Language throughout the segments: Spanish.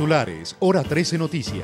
Titulares, Hora 13 Noticias.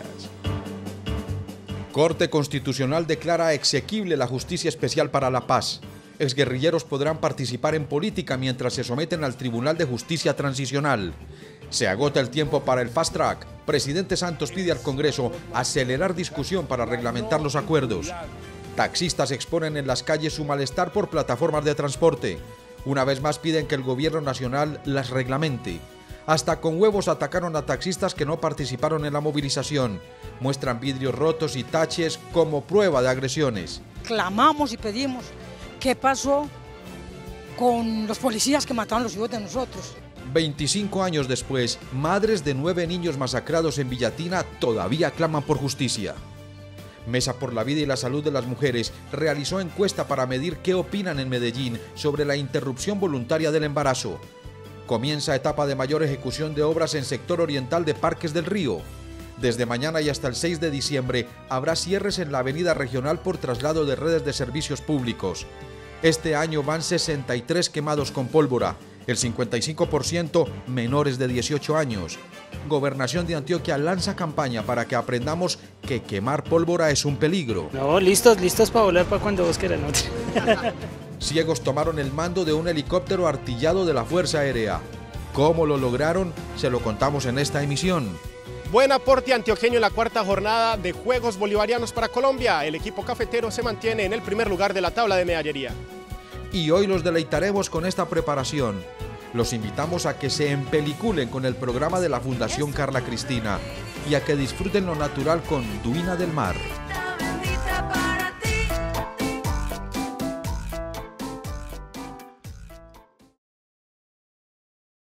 Corte Constitucional declara exequible la Justicia Especial para la Paz. Exguerrilleros podrán participar en política mientras se someten al Tribunal de Justicia Transicional. Se agota el tiempo para el Fast Track. Presidente Santos pide al Congreso acelerar discusión para reglamentar los acuerdos. Taxistas exponen en las calles su malestar por plataformas de transporte. Una vez más piden que el gobierno nacional las reglamente. Hasta con huevos atacaron a taxistas que no participaron en la movilización. Muestran vidrios rotos y taches como prueba de agresiones. Clamamos y pedimos qué pasó con los policías que mataron a los hijos de nosotros. 25 años después, madres de 9 niños masacrados en Villatina todavía claman por justicia. Mesa por la Vida y la Salud de las Mujeres realizó encuesta para medir qué opinan en Medellín sobre la interrupción voluntaria del embarazo. Comienza etapa de mayor ejecución de obras en sector oriental de Parques del Río. Desde mañana y hasta el 6 de diciembre habrá cierres en la avenida regional por traslado de redes de servicios públicos. Este año van 63 quemados con pólvora, el 55% menores de 18 años. Gobernación de Antioquia lanza campaña para que aprendamos que quemar pólvora es un peligro. No, listos para volar para cuando vos quieras. Ciegos tomaron el mando de un helicóptero artillado de la Fuerza Aérea. ¿Cómo lo lograron? Se lo contamos en esta emisión. Buen aporte antioqueño en la cuarta jornada de Juegos Bolivarianos para Colombia. El equipo cafetero se mantiene en el primer lugar de la tabla de medallería. Y hoy los deleitaremos con esta preparación. Los invitamos a que se empeliculen con el programa de la Fundación Carla Cristina y a que disfruten lo natural con Duina del Mar.